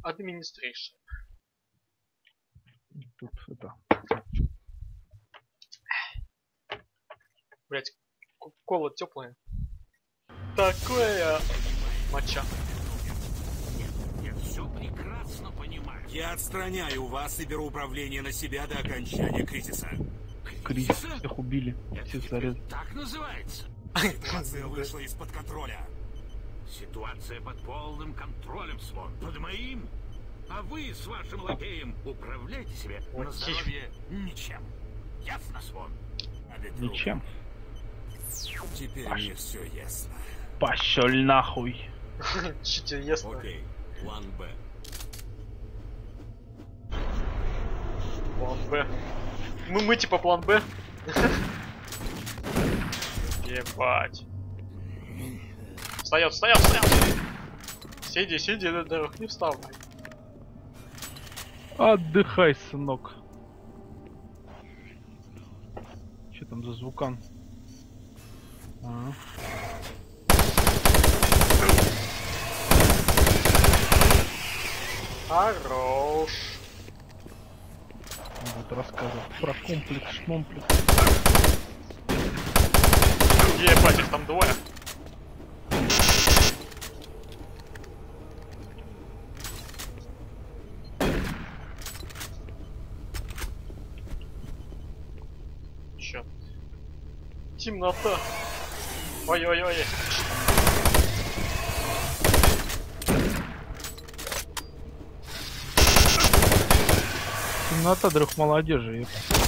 Administration. Тут это... Блять, кола теплая. Такое моча. Я все прекрасно понимаю. Я отстраняю вас и беру управление на себя до окончания кризиса. Кризис, всех убили. Это Все теперь зарез... так называется. Ситуация вышла из-под контроля. Ситуация под полным контролем, Свон. Под моим. А вы с вашим лакеем управляйте себе на здоровье ничем. Ясно, Свон? Ничем. Теперь мне все ясно. Пошел нахуй. Что тебе ясно? Окей, план Б. План Б. Мы типа план Б. Ебать. Встает. Сиди, дорог, не встал. Отдыхай, сынок. Что там за звукан? Хорош. Вот рассказывал про комплекс. Ебать, их там двое. Чё? Темнота. Ой-ой-ой. Темнота, друг молодежи.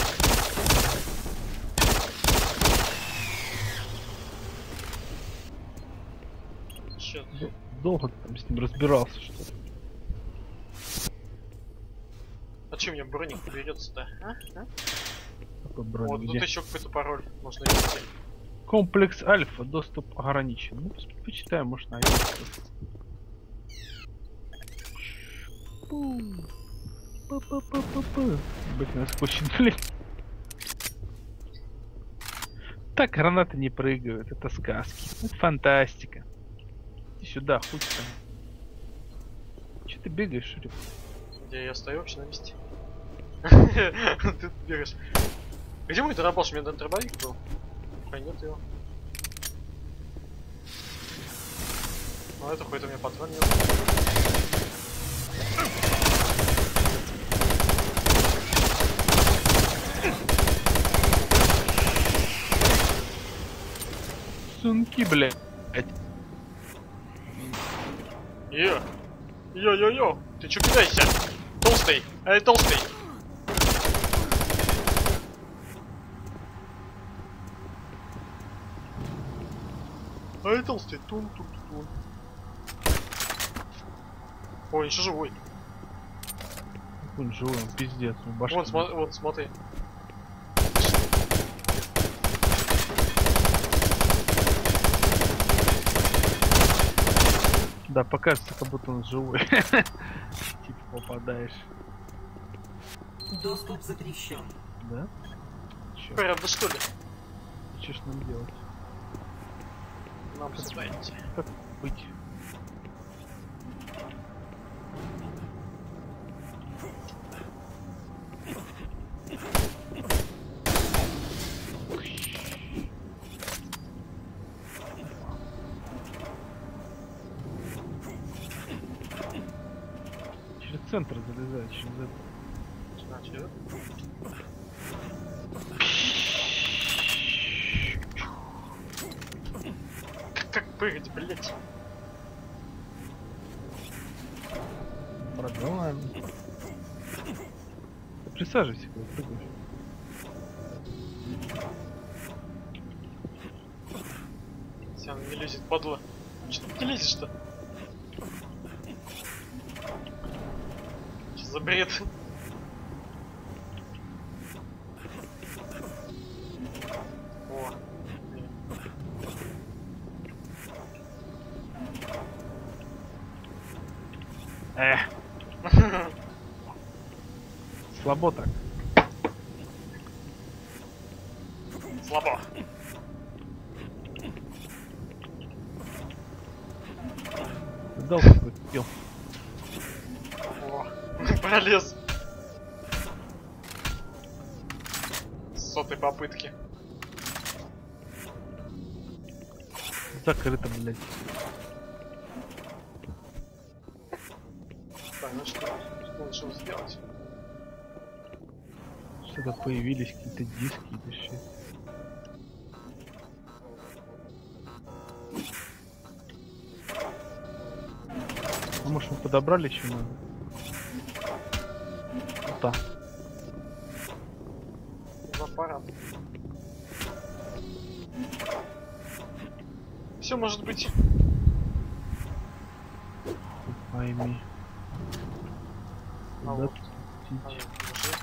Чё? Долго ты там с ним разбирался, что ли? А чё мне броник берется-то? Какой Вот броник, тут где? еще какой-то пароль можно ввести. Комплекс Альфа, доступ ограничен. Ну, почитаем, может, найдем. Быть на скотче, блин. Так гранаты не прыгают, это сказки. Это фантастика. Иди сюда, хуй там. Че ты бегаешь, Шурик? Где я стою вообще на месте? Ты бегаешь. Где мой дробаш? У меня дробовик был. Нет его. Ну это какой-то у меня патрон нет. Сунки, блядь. Йо. Ты чё кидаешься? Толстый. Эй, толстый. Эй, толстый. Тун. Ой, еще живой. Он живой, он пиздец. Он башка. Вон, смотри. Да, покажется, как будто он живой. Типа попадаешь. Доступ запрещен. Да? Чё? Правда, что ли? Что ж нам делать? Нам сюда идти. Как быть? Через центр залезает, через это. Значит, как прыгать, блять? Продолжаем. Присаживайся, когда прыгаешь. Если она не лезет, падла. Что ты не лезешь-то? Что за бред? О. Слабо так. Слабо. Дал какой-то пил. Пролез. С 100-й попытки. Закрыто, блядь. Так, ну что лучше сделать? Что-то появились какие-то диски или что. А может мы подобрали что надо? Да. Аппарат. Все может быть. Пойми. А Куда вот. тут А, идти? уже.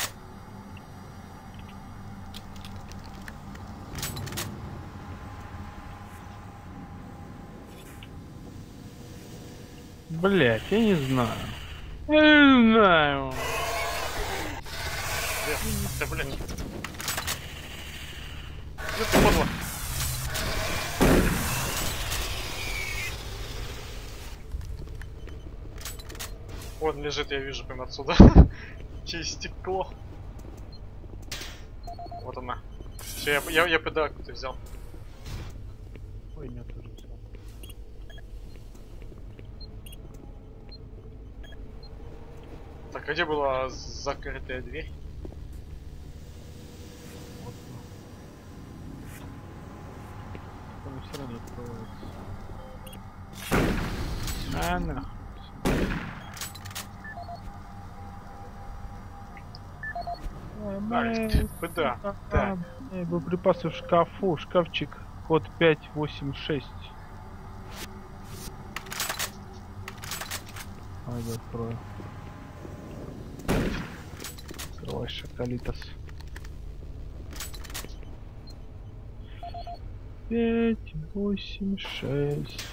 Блять, я не знаю. Я не знаю. Да, блядь. Где ты, падла? Он лежит, я вижу прямо отсюда. Через стекло. Вот она. Все, я подарок ты взял. Ой, меня тоже взял. Так, а где была закрытая дверь? Вот. Он все равно открывается. А, нахуй. Да, да. Боеприпасы в шкафу. Шкафчик. Код 586. Давай открою. Открывай, Шакалитос. 586.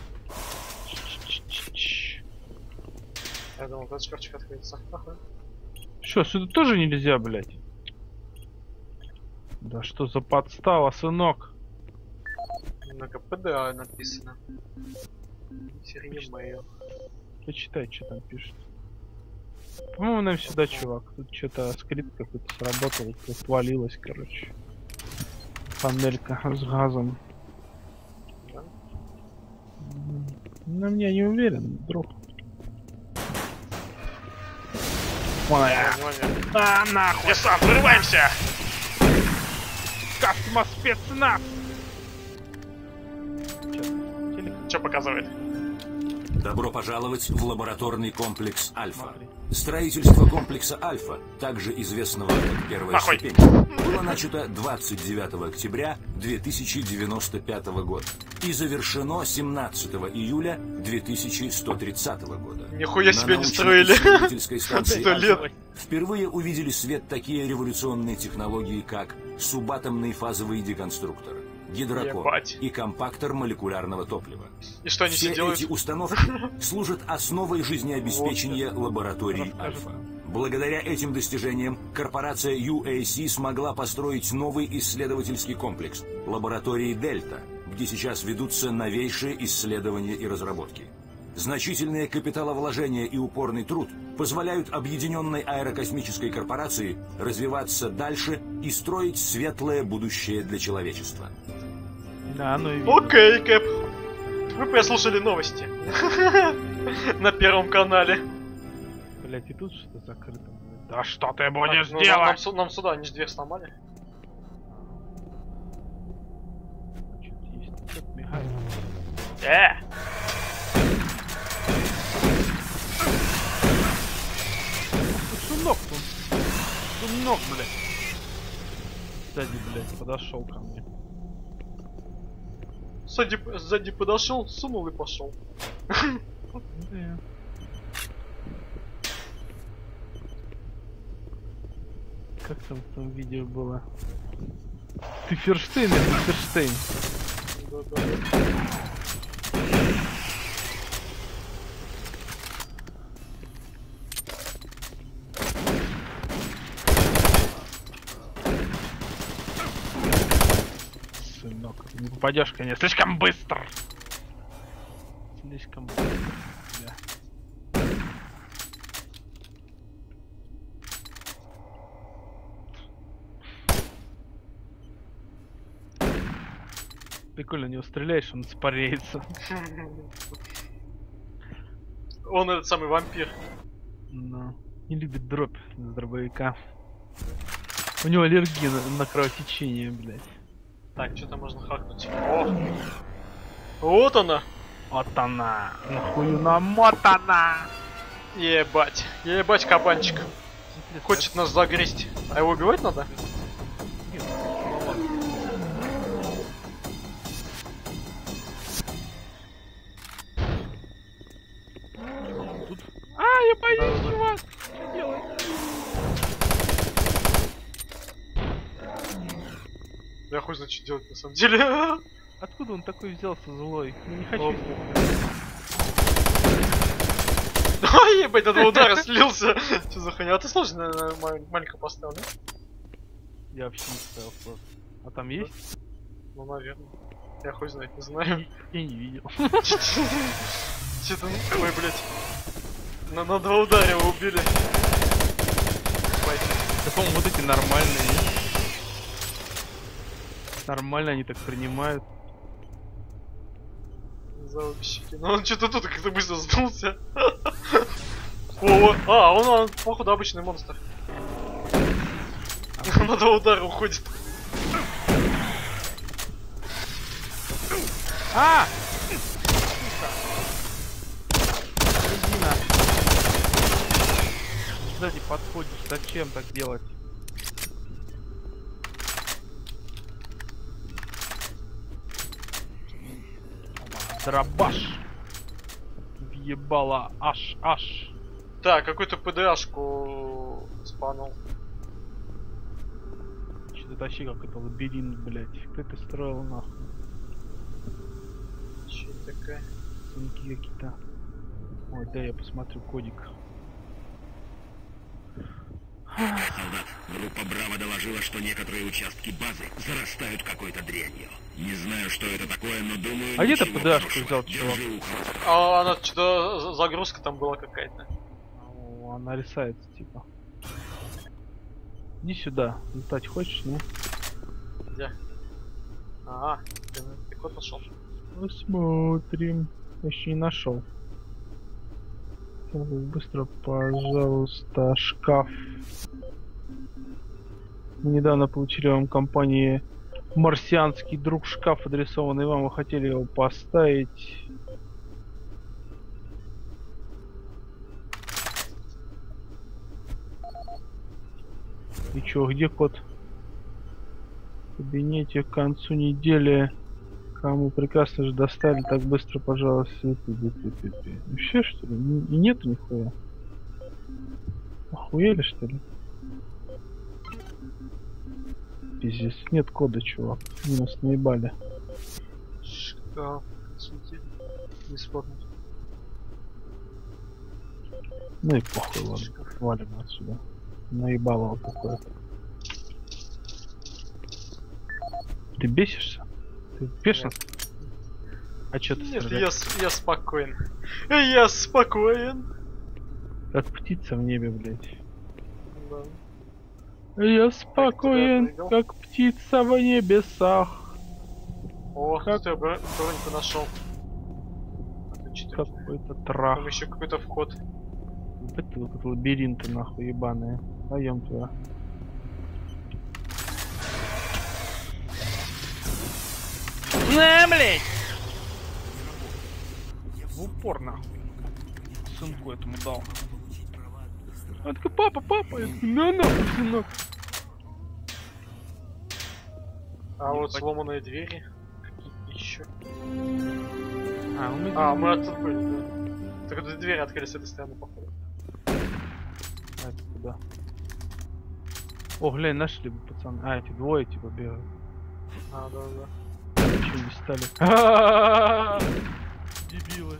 Я думал, этот шкафчик открыется. Ага. Что, сюда тоже нельзя, блядь? Да что за подстава, сынок? На КПДА написано. Серия Почитай, что там пишет. По-моему, нам сюда, чувак. Тут что-то скрипт какой-то сработал, отвалилась, короче. Панелька с газом. Да? Ну, я не уверен, друг. Вон я. А, нахуй! Десант, вырываемся! Космоспецназ! Что показывает? Добро пожаловать в лабораторный комплекс Альфа. Строительство комплекса Альфа, также известного как Первая Нахуй. ступень, было начато 29 октября 2095 года и завершено 17 июля 2130 года. Нихуя себе На не строили. научно-исследовательской станции 100 лет. Альфа впервые увидели свет такие революционные технологии, как субатомный фазовый деконструктор, гидрокор Ебать. и компактор молекулярного топлива. И что они Все все делают? эти установки служат основой жизнеобеспечения лабораторий Альфа. Благодаря этим достижениям корпорация UAC смогла построить новый исследовательский комплекс лаборатории Дельта, где сейчас ведутся новейшие исследования и разработки. Значительные капиталовложения и упорный труд позволяют объединенной аэрокосмической корпорации развиваться дальше и строить светлое будущее для человечества. Да, ну и видно. Окей, Кэп. Вы прослушали новости. На Первом канале. Блять, и тут что-то закрыто. Да что ты Так, будешь ну, делать? нам сюда, они же дверь сломали. Что-то есть. Что-то мигает. Сунок тут. Сунок, блядь. Сзади, блядь, подошел ко мне. Сзади подошел, сунул и пошел. Да. Как там в том видео было? Ты Ферштейн или не Ферштейн? Сынок, ты не попадешь, конечно, слишком быстро. Слишком быстро. Да. Прикольно, не стреляешь, он испаряется. Он этот самый вампир. Но не любит дробь с дробовика. У него аллергия на кровотечение, блядь. Так, что-то можно хакнуть. О! Вот она! Вот она! Нахую намотана! Ебать. Ебать, кабанчик. Хочет нас загрести. А его убивать надо? Нет, тут... А, я боюсь, Да-да-да. чувак! Что делать? Я хуй знает, что делать на самом деле. Откуда он такой взялся злой? Я не хочу. Оп. Ой, ебать, до 2 удара слился. Что за хуйня? А ты сложно маленько поставил, да? Я вообще не ставил просто. А там есть? Ну, наверное. Я хуй знает, не знаю. Я не видел. Что-то, ой, блядь. На 2 удара его убили. Да, по-моему, вот эти нормальные. Нет? Нормально они так принимают. Заобщики. Ну он что-то тут как-то быстро сдулся. О, а, он, походу, обычный монстр. На 2 удара уходит. А! Сука! Резина. Сзади подходишь, зачем так делать? Дробаш! Въебала аж. Так, какую-то ПДАшку спанул. Что-то вообще какой-то лабиринт, блять. Кто это строил нахуй? Че такая? Сумки какие-то. Ой, да я посмотрю кодик. Солдат, группа Браво доложила, что некоторые участки базы зарастают какой-то дрянью. Не знаю, что это такое, но думаю... А где ты ничего ПДАшку хорошего. взял, чувак? Держи ухо востро. А она что-то загрузка там была какая-то. О, она рисается, типа. Иди сюда. Летать хочешь, не? Где? Ага, ты кот нашел. Посмотрим. Еще не нашел. Так, быстро, пожалуйста, шкаф. Мы недавно получили вам компании марсианский друг шкаф, адресованный вам. Вы хотели его поставить. И чё, где код? В кабинете к концу недели. Кому прекрасно же достали так быстро, пожалуйста. Вообще, что ли? И нету нихуя. Охуели, что ли? Пиздец, нет кода, чувак. Нас наебали. Шкаф, смотри. Бесплатно. Ну и похуй, ладно. Валим отсюда. Наебало вот такое. Ты бесишься? Ты бешен? А чё ты Нет, страдаешь? я спокоен. Я спокоен. Как птица в небе, блядь. Да. Я спокоен, прыгал? как птица в небесах. О, Как? ты броньку нашел. Какой-то трах. Там еще какой-то вход. Это вот лабиринты нахуй ебаные. Пойдем туда. На, блядь! В упор нахуй. Сынку этому дал. Он такой, папа, я такой, на нахуй, сынок. А вот Ебать. сломанные двери. Еще. А, Мы оттуда были, да. Так вот двери открылись с этой стороны, походу. А, это куда? О, глянь, нашли бы, пацаны. А, эти двое типа бегают. А, да. Ничего не стали. Дебилы.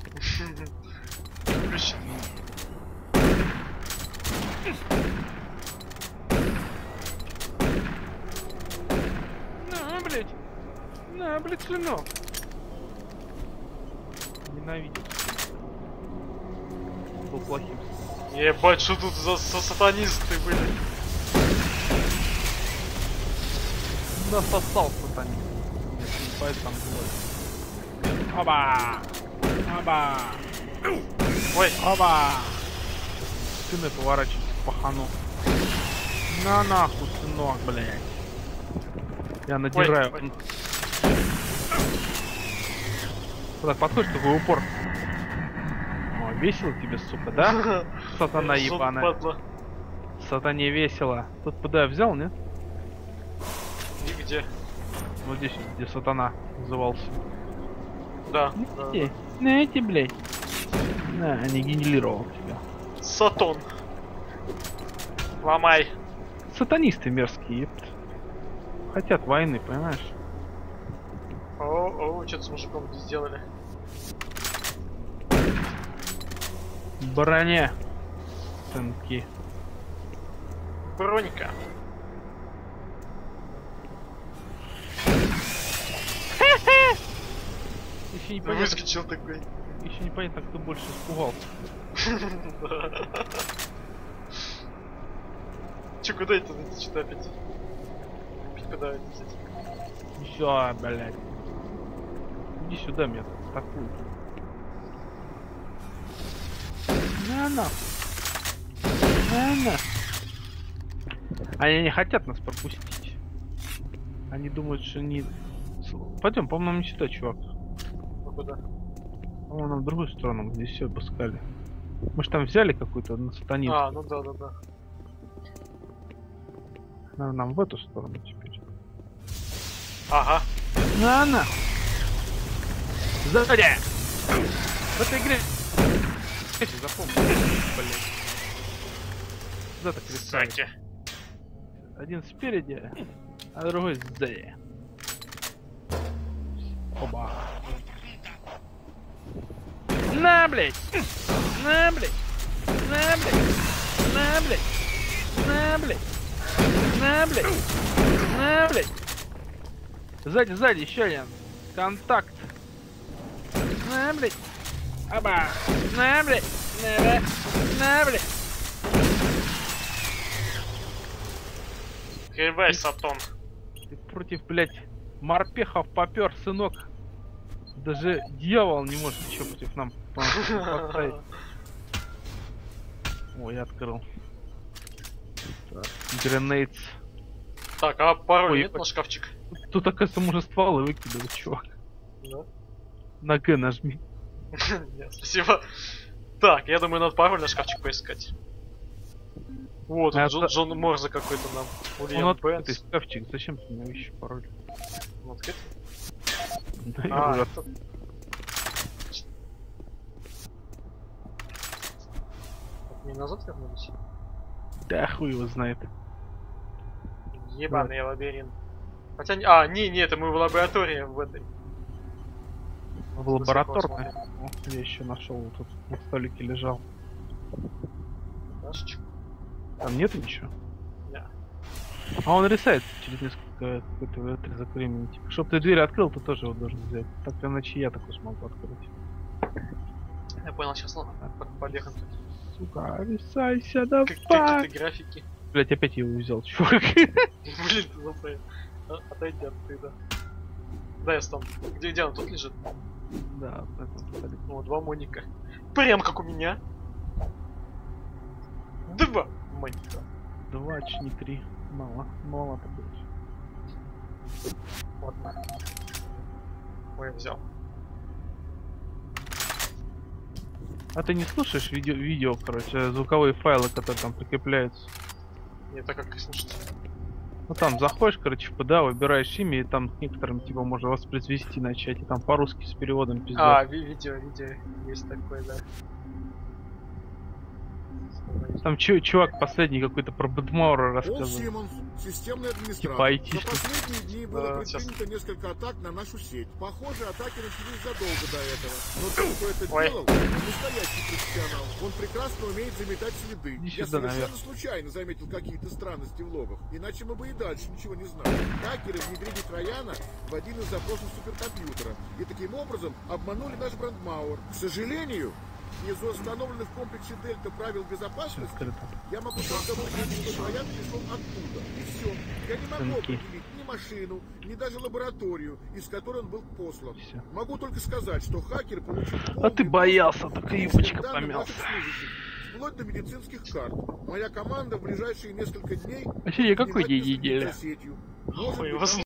Ключ. На, блядь, клинок. Ненавидел. Был плохим. Ебать, что тут за сатанисты были? Насосал сатанист. поэтому там двое. Оба! Оба! Ой, Оба! Спины поворачивайся к пахану. На нахуй, сынок, блядь. Я надираю. Ой. Так, подходишь, такой упор. О, весело тебе, сука, да? Сатана Жопа, ебаная. падла. Сатане весело. Тут ПД взял, нет? Нигде. Вот здесь, где сатана назывался. Да, да. Знаете, знаете, блядь. На, не генерировал тебя. Сатон. Ломай. Сатанисты мерзкие, епт. Хотят войны, понимаешь? О, что-то с мужиком здесь сделали. Броня. Сынки. Бронька. Еще непонятно, Выскочил такой. еще непонятно, кто больше испугался. Че, куда это? Что-то опять? Куда это? Еще, блядь. Иди сюда, меня атакуют. На нахуй. На нахуй. Они не хотят нас пропустить. Они думают, что не... Пойдем, по-моему, не сюда, чувак. Ну куда? По-моему, в другую сторону, здесь все обыскали. Мы же там взяли какую-то на сатанин. А, ну да, да, да. Наверное, нам в эту сторону теперь. Ага. На нахуй. Сзади! В этой игре... Запомни. Блять. Куда так рисовать? Сзади. Один спереди, а другой сзади. Оба. На, блять! На, блять! На, блять! На, блять! На, блять! На, блять! На, блять! Сзади, сзади, еще один. Контакт. На, блять! Оба! На, блять! На, блять! Кривай, Сатон. Ты против, блять, морпехов попер, сынок. Даже дьявол не может ничего против нам поставить. О, я открыл. Гренейдс. Так, а пароль Ой, нет на шкафчик? Тут, оказывается, можно стволы выкидывать, чувак. Да. На Г нажми. Нет, спасибо. Так, я думаю, надо пароль на шкафчик поискать. Вот, А тут Джон Морзе какой-то нам. Он Уильям открытый Бенс. шкафчик. Зачем ты мне ищешь пароль? Он открыт? Да, я А, уже это... Не назад вернулись? Да, хуй его знает. Ебаный лабиринт. Хотя, а, не, это мы в лаборатории в этой. В лабораторной. О, я еще нашел, вот тут на столике лежал. Дашечку. Там нету ничего? Да. А он рисает через несколько какой-то отрезок времени. Типа, чтоб ты дверь открыл, ты тоже его должен взять. Так иначе я такой смогу открыть. Я понял, сейчас ладно. Побегаем тут. Сука, рисайся, давай! Какие-то графики. Блять, опять его взял, чувак. Блин, ты запоил. Отойди оттуда. Да, я стану. Где он? Тут лежит? Да, вот это столик. О, два Моника. Прям как у меня. Два Моника. 2, не 3. Мало. Маловато будет. Ладно. Ой, взял. А ты не слушаешь видео, короче, звуковые файлы, которые там прикрепляются? Нет, так как слушать. Ну там заходишь, короче, в ПДА, выбираешь имя, и там к некоторым типа можно воспроизвести начать, и там по-русски с переводом пиздец. А, видео есть такое, да. Там чувак последний какой-то про Бэдмаура Пол рассказывал. Симмонс, системный администратор. Типа айтишник. За последние дни было сейчас. предпринято несколько атак на нашу сеть. Похоже, атаки начались задолго до этого. Но тот, кто это Ой. делал, он настоящий профессионал. Он прекрасно умеет заметать следы. Иди Я сюда, совершенно наверх. случайно заметил какие-то странности в логах. Иначе мы бы и дальше ничего не знали. Хакеры внедрили Трояна в один из запросов суперкомпьютера. И таким образом обманули наш брандмауэр. К сожалению, из-за установленных в комплексе Дельта правил Все безопасности, открыто. я могу только выяснить, что троян пришел оттуда. И все. Я не могу Сынки. определить ни машину, ни даже лабораторию, из которой он был послан. Всё. Могу только сказать, что хакер получил А ты полный боялся, доступ так к и личным юбочка данным помялся. наших служащих, вплоть до медицинских карт. Моя команда в ближайшие несколько дней А сегодня какой внимательно день следит недели? за сетью. Может Ой, быть, вас нам